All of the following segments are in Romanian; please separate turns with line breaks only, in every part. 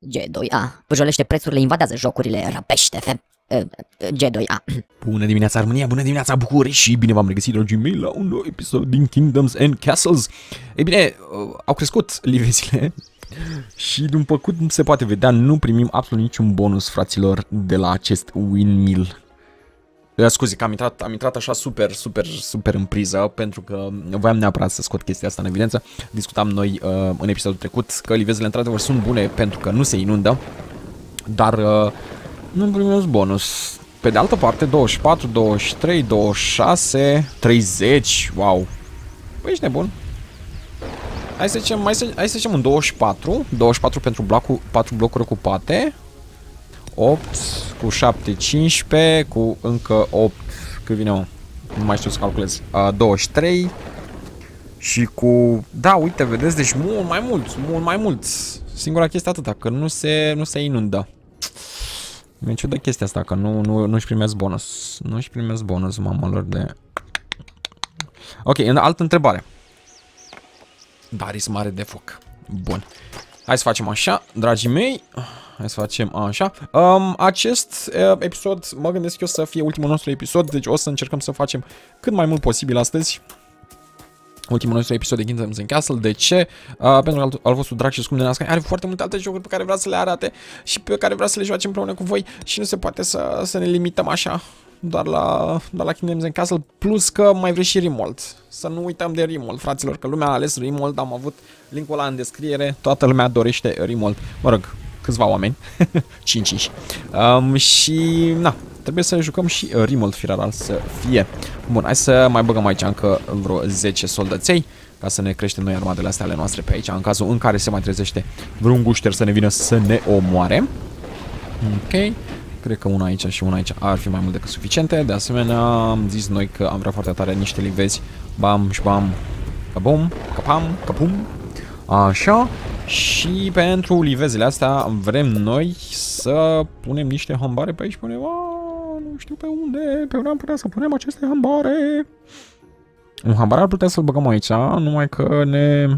G2A. Pârjolește prețurile, invadează jocurile, răpește G2A.
Bună dimineața, Armonia, bună dimineața, București și bine v-am regăsit, dragii mei, la un nou episod din Kingdoms and Castles. Ei bine, au crescut livezile și după cum se poate vedea, nu primim absolut niciun bonus, fraților, de la acest windmill. Scuze că am intrat așa super în priză, pentru că voiam neapărat să scot chestia asta în evidență. Discutam noi în episodul trecut că livezele într-adevăr sunt bune pentru că nu se inundă, dar nu primim bonus. Pe de altă parte, 24, 23, 26, 30, wow. Păi ești nebun. Hai să zicem un 24, 24 pentru 4 blocuri ocupate. 8 cu 7, 15 cu încă 8, cât vine, mă? Nu mai știu să calculez. 23 și cu, da, uite, vedeți, deci mult mai mult. Singura chestie atâta, că nu se inundă. Mi-e ciudă chestia asta, că nu-și primesc bonus. Nu-și primesc bonus, mamalor de... Ok, altă întrebare. Baris mare de foc. Bun. Hai să facem așa, dragii mei. Hai să facem așa. Acest episod, mă gândesc eu să fie ultimul nostru episod, deci o să încercăm să facem cât mai mult posibil astăzi. Ultimul nostru episod de Kingdoms and Castle. De ce? Pentru că al vostru drag și scump de Nascai are foarte multe alte jocuri pe care vrea să le arate și pe care vrea să le joace împreună cu voi și nu se poate să ne limităm așa doar la Kingdoms and Castle, plus că mai vrei și Rimworld. Să nu uităm de Rimworld, fraților, că lumea a ales Rimworld, am avut linkul ăla în descriere, toată lumea dorește Rimworld. Mă rog, câțiva oameni, 5 și na, trebuie să jucăm și Rimworld Firaral să fie. Bun, hai să mai băgăm aici încă vreo 10 soldăței ca să ne creștem noi armadele astea ale noastre pe aici, în cazul în care se mai trezește vreun gușter să ne vină să ne omoare. Ok, cred că una aici și una aici ar fi mai mult decât suficiente. De asemenea, am zis noi că am vrea foarte tare niște livezi. Bam și bam, cabum, capam, capum. Așa. Și pentru livezele astea vrem noi să punem niște hambare pe aici pe undeva. Nu știu pe unde. Pe unde am putea să punem aceste hambare. Un hambar ar putea să-l băgăm aici, numai că ne...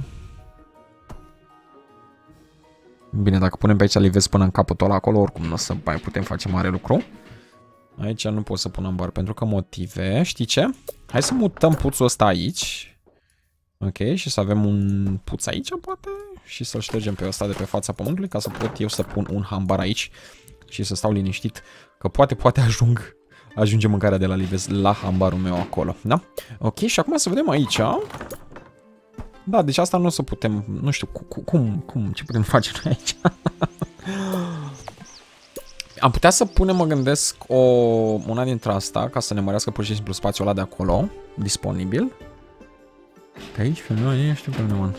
Bine, dacă punem pe aici livezi până în capătul ăla acolo, oricum nu o să mai putem face mare lucru. Aici nu pot să pun hambar pentru că motive. Știi ce? Hai să mutăm puțul ăsta aici. Ok, și să avem un puț aici, poate? Și să-l ștergem pe ăsta de pe fața pământului, ca să pot eu să pun un hambar aici și să stau liniștit, că poate ajunge mâncarea de la livez la hambarul meu acolo, da? Ok, și acum să vedem aici. Da, deci asta nu o să putem, nu știu, ce putem face noi aici? Am putea să punem, mă gândesc, una dintre asta, ca să ne mărească pur și simplu spațiul ăla de acolo, disponibil. Pe aici, pe noi, nu știu pe unde.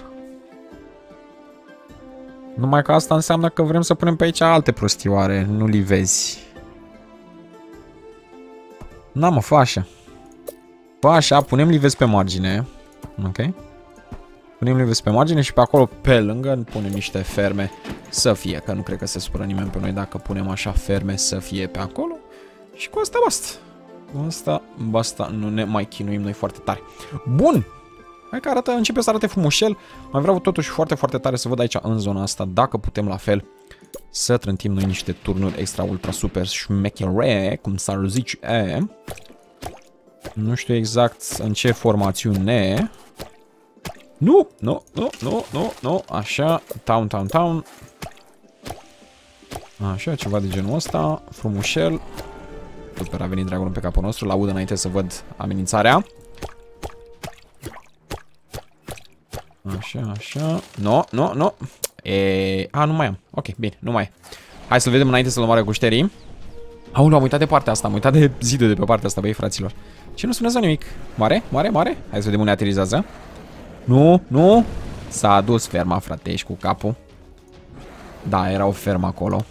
Numai că asta înseamnă că vrem să punem pe aici alte prostioare, nu livezi. Na, mă, fă așa. Fă așa, punem livezi pe margine. Ok? Punem livezi pe margine și pe acolo, pe lângă, punem niște ferme să fie. Că nu cred că se supără nimeni pe noi dacă punem așa ferme să fie pe acolo. Și cu asta basta. Cu asta basta, nu ne mai chinuim noi foarte tare. Bun! Hai că începe să arate frumușel. Mai vreau totuși foarte tare să văd aici în zona asta dacă putem la fel să trântim noi niște turnuri extra ultra super șmechere, cum s-ar zice. Nu știu exact în ce formațiune. Nu. Așa, town. Așa, ceva de genul ăsta, frumușel. Super, a venit dragonul pe capul nostru, l-aud înainte să văd amenințarea. Așa. No. Nu mai am. Ok, bine, nu mai e. Hai să-l vedem înainte să-l omoare gușterii. Aoleu, am uitat de partea asta, am uitat de zidul de pe partea asta, băi, fraților. Ce nu spuneți nimic? Mare? Hai să vedem unde aterizează. Nu. S-a dus ferma, frate, ești cu capul. Da, era o fermă acolo.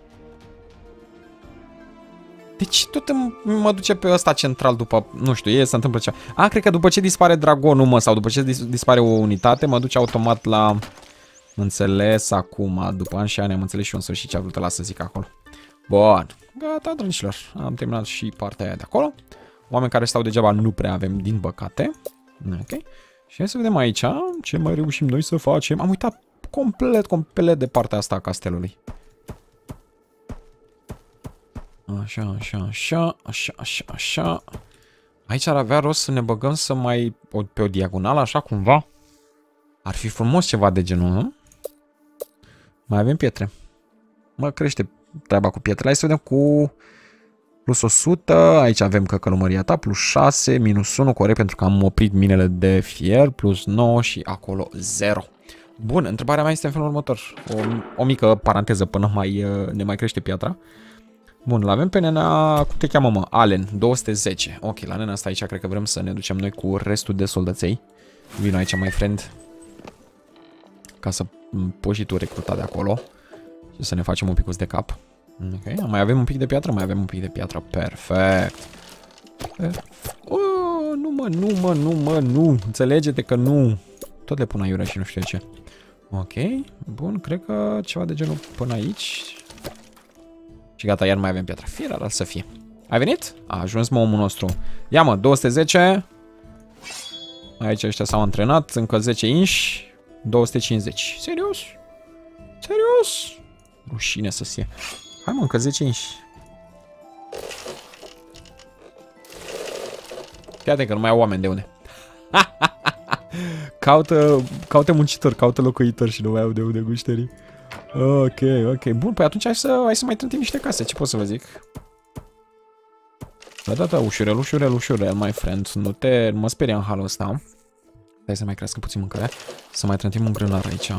Deci tot mă duce pe ăsta central după, nu știu, se întâmplă ceva. Cred că după ce dispare dragonul, mă, sau după ce dispare o unitate, mă duce automat la... Înțeles acum, după ani și ani am înțeles și eu în sfârșit ce a vrut ăla să zic acolo. Bun, gata, dragilor, am terminat și partea aia de acolo. Oameni care stau degeaba nu prea avem, din păcate. Ok, și hai să vedem aici ce mai reușim noi să facem. Am uitat complet de partea asta a castelului. Așa, așa, așa, așa, așa, așa. Aici ar avea rost să ne băgăm să mai... pe o diagonală, așa cumva. Ar fi frumos ceva de genul, nu? Mai avem pietre. Mă, crește treaba cu pietrele. Hai să vedem cu plus 100. Aici avem căcălămăria ta. Plus 6, minus 1, corect, pentru că am oprit minele de fier. Plus 9 și acolo 0. Bun, întrebarea mea este în felul următor. O mică paranteză până ne mai crește piatra. Bun, l-avem pe nena, cum te cheamă, mă? Allen, 210. Ok, la nena asta aici cred că vrem să ne ducem noi cu restul de soldăței. Vino aici, my friend. Ca să poți și tu recruta de acolo. Și să ne facem un picuț de cap. Ok, mai avem un pic de piatră? Mai avem un pic de piatră. Perfect. Oh, nu. Înțelege-te că nu. Tot le pun aiurea și nu știu ce. Ok, bun, cred că ceva de genul până aici. Și gata, iar mai avem piatră. Fie să fie. Ai venit? A ajuns, mă, omul nostru. Ia, mă, 210. Aici ăștia s-au antrenat. Încă 10 inși. 250. Serios? Serios? Rușine să fie. Hai, mă, încă 10 inși. Fiate că nu mai au oameni de unde. Caută muncitori, caută locuitori și nu mai au de unde gușterii. Ok. Bun, păi atunci hai să mai trântim niște case. Ce pot să vă zic? Da, ușurel, my friend. Nu mă speria în halul ăsta. Hai să mai crească puțin mâncare. Să mai trântim un grânar aici.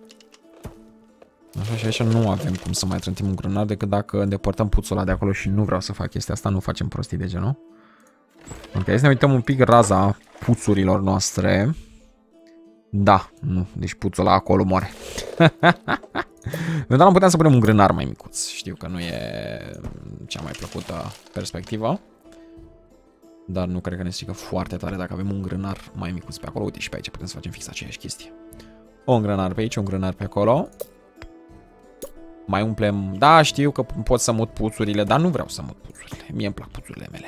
Așa și aici nu avem cum să mai trântim un grânar decât dacă îndepărtăm puțul ăla de acolo și nu vreau să fac chestia asta. Nu facem prostii de genul. Ok, hai să ne uităm un pic raza puțurilor noastre. Da, nu, deci puțul ăla acolo moare. Eventual am putea să punem un grânar mai micuț. Știu că nu e cea mai plăcută perspectivă. Dar nu cred că ne strică foarte tare dacă avem un grânar mai micuț pe acolo. Uite, și pe aici putem să facem fix aceeași chestie. Un grânar pe aici, un grânar pe acolo. Mai umplem... Da, știu că pot să mut puțurile, dar nu vreau să mut puțurile. Mie îmi plac puțurile mele.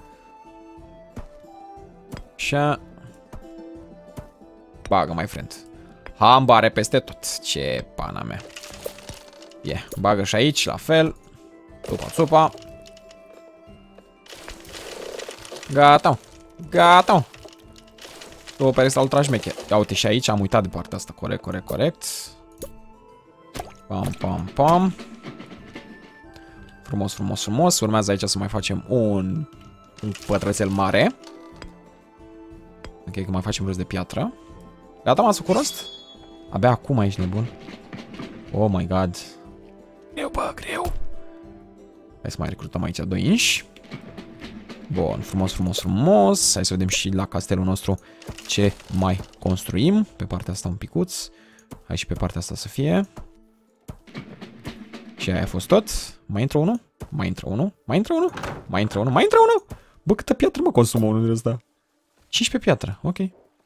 Așa. Bagă, my friend. Hambare peste tot. Ce pana mea. Bagă și aici, la fel. Țupa. Gata. O pereți ultra șmecher. Ia uite și aici, am uitat de partea asta. Corect. Pam. Frumos. Urmează aici să mai facem un pătrățel mare. Ok, că mai facem rost de piatră. Gata, m-ați făcut rost? Abia acum aici, nebun. Oh my god. Greu. Hai să mai recrutăm aici 2 inși. Bun, frumos. Hai să vedem și la castelul nostru ce mai construim. Pe partea asta un picuț. Hai și pe partea asta să fie. Și aia a fost tot. Mai intră unul. Bă, câtă piatră mă consumă unul din ăsta? 15 piatră, ok.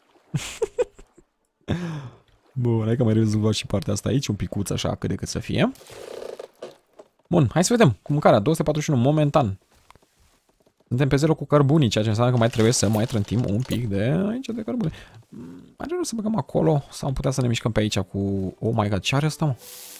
Bun, hai că mai rezolvat și partea asta aici. Un picuț așa, cât de cât să fie. Bun, hai să vedem. Cu mâncarea, 241 momentan. Suntem pe 0 cu cărbunii, ceea ce înseamnă că mai trebuie să mai trântim un pic de aici de cărbune. Are rost să băgăm acolo sau am putea să ne mișcăm pe aici cu... Oh my god, ce are ăsta,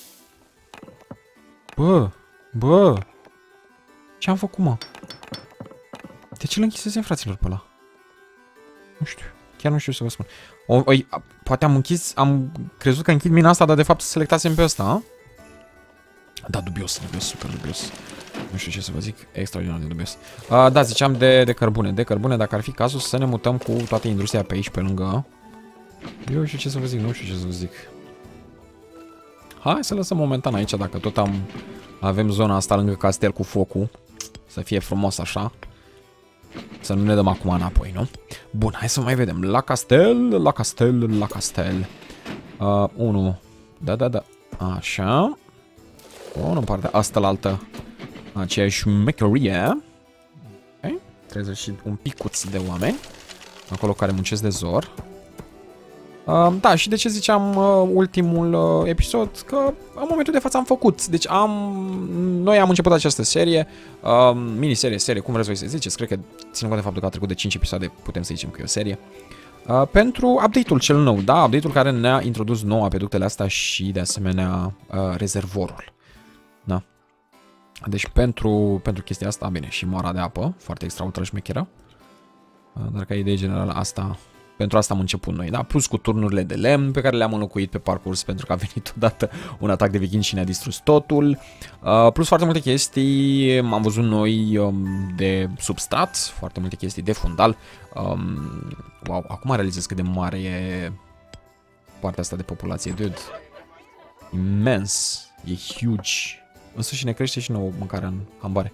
mă? Bă! Ce-am făcut, mă? De ce l-închisesem, fraților, pe ăla? Nu știu. Chiar nu știu să vă spun. Poate am crezut că închid mina asta, dar de fapt selectasem pe ăsta, a? Da, dubios, super dubios. Nu știu ce să vă zic, extraordinar de dubios. Da, ziceam de cărbune. De cărbune, dacă ar fi cazul să ne mutăm cu toată industria pe aici, pe lângă. Eu știu ce să vă zic, nu știu ce să vă zic. Hai să lăsăm momentan aici, dacă tot avem zona asta lângă castel cu focul. Să fie frumos așa. Să nu ne dăm acum înapoi, nu? Bun, hai să mai vedem. La castel. 1. Da. Așa. Bun, în partea asta la altă. Aceeași mecherie. Ok. 31 picuț de oameni. Acolo care muncesc de zor. Da, și de ce ziceam ultimul episod? Că în momentul de față am făcut. Deci noi am început această serie, miniserie, cum vreți voi să ziceți. Cred că, ținând cont de faptul că a trecut de 5 episoade, putem să zicem că e o serie. Pentru update-ul cel nou, da? Update-ul care ne-a introdus nou apeductele astea și, de asemenea, rezervorul. Da. Deci pentru chestia asta, bine, și moara de apă, foarte extraordinar șmecheră. Dar ca idee generală, pentru asta am început noi, da? Plus cu turnurile de lemn pe care le-am înlocuit pe parcurs pentru că a venit odată un atac de viking și ne-a distrus totul. Plus foarte multe chestii am văzut noi de substrat, foarte multe chestii de fundal. Wow, acum realizez cât de mare e partea asta de populație, dude. Imens, e huge. Însă și ne crește și nouă mâncarea în hambare.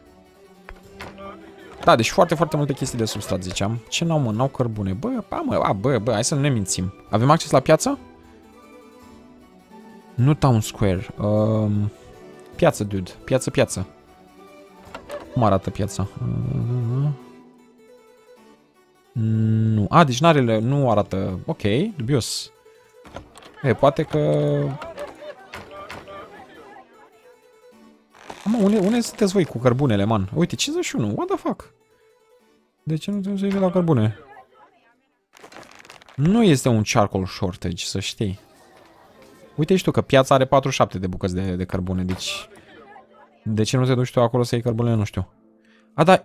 Da, deci foarte, foarte multe chestii de substrat, ziceam. Ce n-au, mă? N-au cărbune. Bă, hai să nu ne mințim. Avem acces la piață? Nu Town Square. Piață, dude. Piață. Cum arată piața? Nu. Deci nu arată... Ok, dubios. Poate că... Unde sunteți voi cu cărbunele, man? Uite, 51. What the fuck? De ce nu trebuie să iei la cărbune? Nu este un charcoal shortage, să știi. Uite și tu că piața are 47 de bucăți de cărbune, deci... De ce nu te duci tu acolo să iei cărbune? Nu știu. Dar...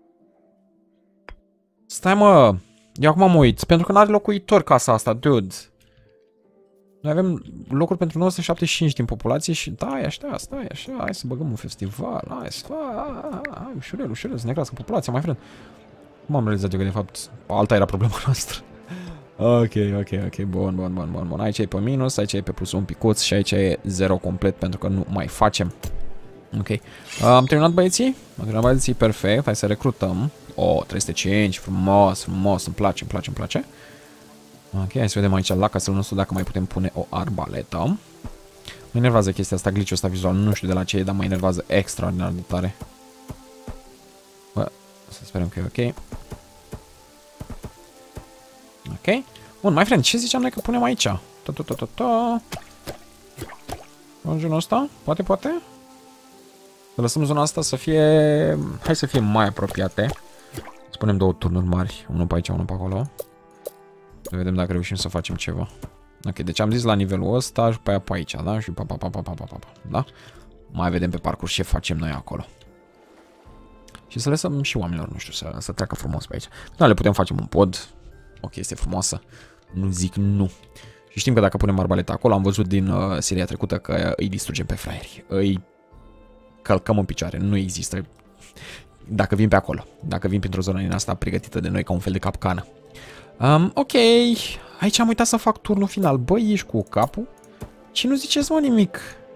Stai, mă! Eu acum mă uit. Pentru că n-are locuitori casa asta, dude. Noi avem locuri pentru 975 din populație și stai așa, hai să băgăm un festival, hai, ușurel, să ne crească populația, mai friend. Cum am realizat eu că de fapt alta era problema noastră. Ok, bun. Aici e pe minus, aici e pe plus un picuț și aici e 0 complet pentru că nu mai facem. Ok, am terminat băieții? Am terminat băieții, perfect, hai să recrutăm. 305, frumos, îmi place. Ok, hai să vedem aici la castelul nostru dacă mai putem pune o arbaletă. Mă enervează chestia asta, glitch-ul ăsta vizual, nu știu de la ce e, dar mă enervează extraordinar de tare. Bă, să sperăm că e ok. Ok. Bun, my friend, ce ziceam noi că punem aici? În genul ăsta? Poate? Să lăsăm zona asta să fie... Hai să fie mai apropiate. Să punem 2 turnuri mari, unul pe aici, unul pe acolo. Să vedem dacă reușim să facem ceva. Ok, deci am zis la nivelul ăsta și pe aia pe aici, da? Și da? Mai vedem pe parcurs ce facem noi acolo. Și să lăsăm și oamenilor, nu știu, să treacă frumos pe aici. Da, le putem face un pod. O chestie frumoasă. Nu zic nu. Și știm că dacă punem arbaleta acolo, am văzut din seria trecută că îi distrugem pe fraieri. Îi călcăm în picioare. Nu există. Dacă vin pe acolo. Dacă vin printr-o zonă din asta pregătită de noi ca un fel de capcană. Ok. Aici am uitat să fac turnul final. Băi, ești cu capul? Și nu ziceți, mă, nimic.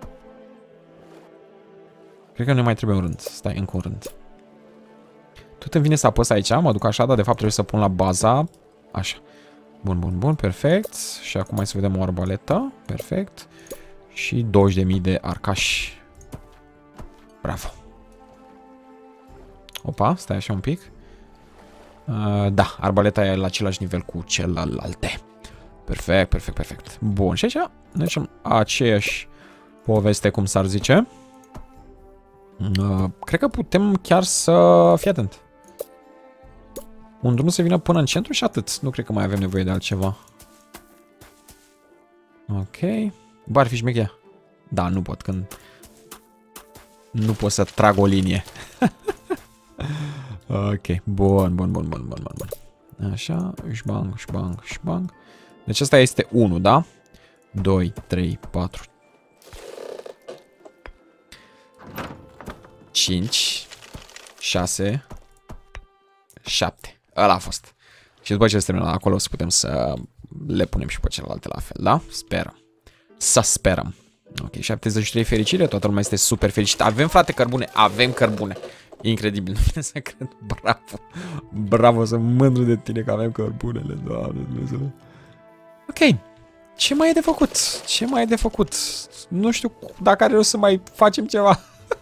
Cred că nu mai trebuie un rând. Stai, încă un rând. Tot îmi vine să apăs aici. Mă duc așa, dar de fapt trebuie să pun la baza. Așa. Bun, perfect. Și acum hai să vedem o arbaletă. Perfect. Și 20.000 de arcași. Bravo. Opa, stai așa un pic. Da, arbaleta e la același nivel cu celelalte. Perfect. Bun, și aici ne facem aceeași poveste, cum s-ar zice. Cred că putem chiar să... Fii atent. Un drum să vină până în centru și atât. Nu cred că mai avem nevoie de altceva. Ok. Bă, ar fi șmechea. Da, nu pot când... Nu pot să trag o linie. Ok, bun. Așa, șbang. Deci asta este 1, da? 2, 3, 4, 5, 6, 7. Ăla a fost. Și după ce se termină acolo, să putem să le punem și pe celelalte la fel, da? Sperăm. Să sperăm. Ok, 73 fericire, toată lumea este super fericită. Avem, frate, cărbune, avem cărbune. Incredibil, nu vine să cred. Bravo, sunt mândru de tine că avem cărbunele, Doamne Dumnezeule. Ok, ce mai e de făcut? Nu știu dacă are rost să mai facem ceva.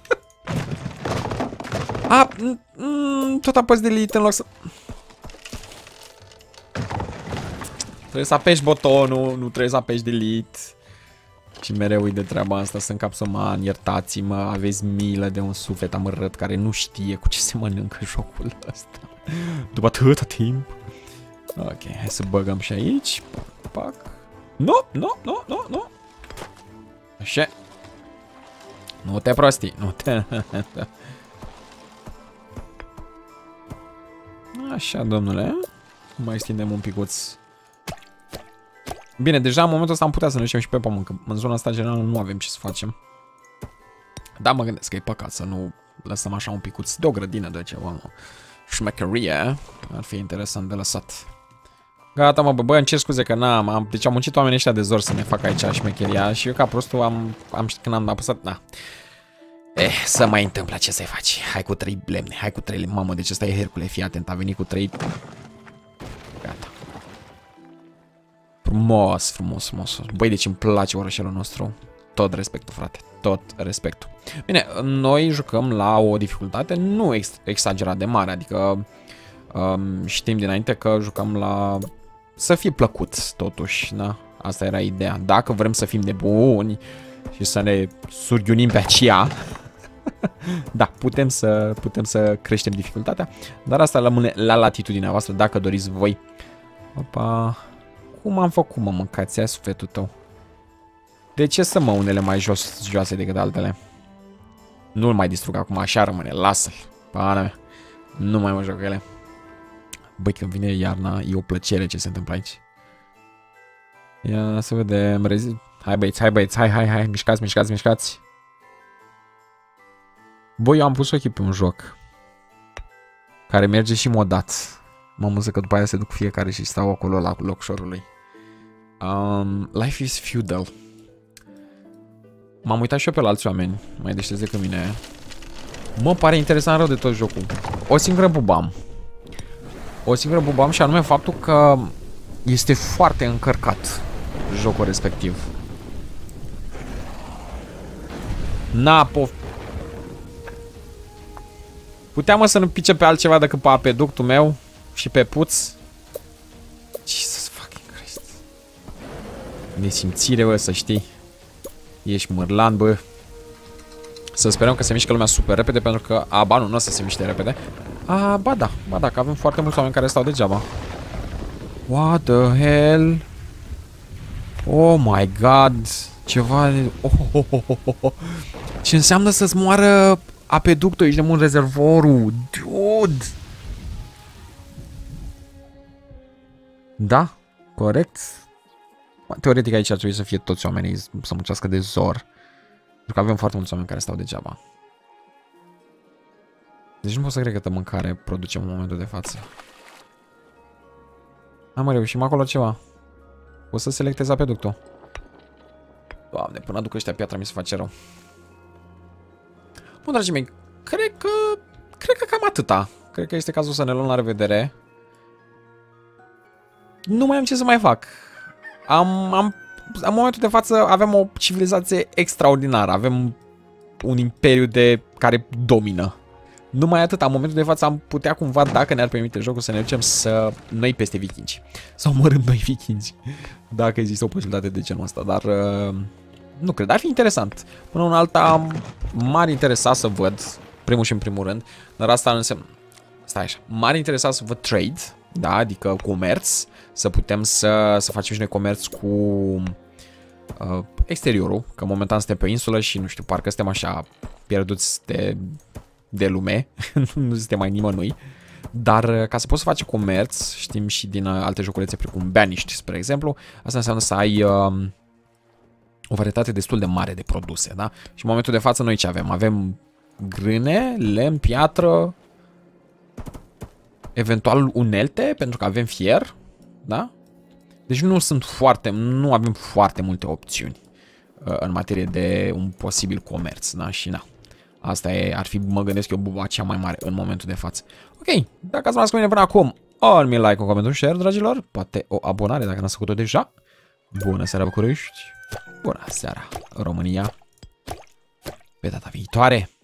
Tot apăs delete în loc să... Trebuie să apeși butonul, nu trebuie să apeși delete. Și mereu uit de treaba asta, să încap să mă iertați-mă, aveți milă de un suflet amărât care nu știe cu ce se mănâncă jocul ăsta. După atâta timp. Ok, hai să băgăm și aici. Pac. Nu. Așa. Nu te prostii, nu te... Așa, domnule. Mai extindem un picuț. Bine, deja în momentul ăsta am putea să ne ducem și pe pământ, că în zona asta generală nu avem ce să facem. Dar mă gândesc că e păcat să nu lăsăm așa un picuț de o grădină de ceva. Șmecherie. Ar fi interesant de lăsat. Gata, mă, bă, îmi cer scuze că n-am... Deci am muncit oamenii ăștia de zor să ne facă aici șmecheria și eu ca prostul când am apăsat... Na. Să mai întâmplă, ce să-i faci? Hai cu 3 lemne, hai cu 3 lemne. Mamă, deci ăsta e Hercule, fii atent, a venit cu 3... Gata. Frumos, frumos, frumos. Băi, deci îmi place orășelul nostru. Tot respectul, frate, tot respectul. Bine, noi jucăm la o dificultate nu exagerat de mare, adică știm dinainte că jucăm la... Să fie plăcut, totuși, da? Asta era ideea. Dacă vrem să fim de buni și să ne surghiunim pe aceea, da, putem să creștem dificultatea, dar asta rămâne la latitudinea voastră, dacă doriți voi. Opa, cum am făcut, mă, mâncați, ia sufletul tău. De ce să mă unele mai joase decât altele? Nu-l mai distrug acum, așa rămâne, lasă-l. Pana mea, nu mai mă joc cu ele. Băi, când vine iarna, e o plăcere ce se întâmplă aici. Ia să vedem, hai băieți, hai, mișcați. Băi, eu am pus ochii pe un joc care merge și modat. Mă amuză că după aia se duc fiecare și stau acolo la locșorului. Life is Feudal. M-am uitat și eu pe la alți oameni mai deștepți decât mine. Mă pare interesant rău de tot jocul. O singură bubam și anume faptul că este foarte încărcat jocul respectiv. Puteam să nu pice pe altceva decât pe apeductul meu și pe puț. Jesus fucking Christ. Nesimțire, bă, să știi. Ești mârlan, bă. Să sperăm că se mișcă lumea super repede, pentru că... ba nu o să se miște repede. Ba da, că avem foarte mulți oameni care stau degeaba. What the hell? Oh my god. Ceva... Ce înseamnă să-ți moară apeductul? Ești de mult rezervorul. Dude! Da, corect. Teoretic aici ar trebui să fie toți oamenii să muncească de zor. Pentru că avem foarte mulți oameni care stau degeaba. Deci nu pot să cred câtă mâncare producem în momentul de față. Am reușit acolo ceva. O să selectez apeductul. Doamne, până aduc ăștia piatra mi se face rău. Bun, dragii mei, cred că cam atâta. Cred că este cazul să ne luăm la revedere. Nu mai am ce să mai fac. În momentul de față avem o civilizație extraordinară. Avem un imperiu care domină. Numai atât, în momentul de față am putea cumva, dacă ne-ar permite jocul, să ne ducem noi peste vikingi. Să omorâm noi vikingi. Dacă există o posibilitate de genul ăsta, dar nu cred, ar fi interesant. Până în alta m-ar interesa să văd, primul și în primul rând, dar asta înseamnă, stai așa, m-ar interesa să văd trade, da, adică comerț, să putem să facem și noi comerț cu exteriorul, că momentan suntem pe o insulă și nu știu, parcă suntem așa pierduți de lume, nu suntem mai nimănui, dar ca să poți să faci comerț, știm și din alte joculețe precum Banished, spre exemplu, asta înseamnă să ai o varietate destul de mare de produse, da? Și în momentul de față noi ce avem? Avem grâne, lemn, piatră, eventual unelte, pentru că avem fier, da? Deci nu avem foarte multe opțiuni în materie de un posibil comerț, da? Și na. Asta ar fi, mă gândesc eu, buba cea mai mare în momentul de față. Ok, dacă ați rămas cu mine până acum, un like, un coment, un share, dragilor, poate o abonare dacă n-ați făcut-o deja. Bună seara, București! Bună seara, România! Pe data viitoare!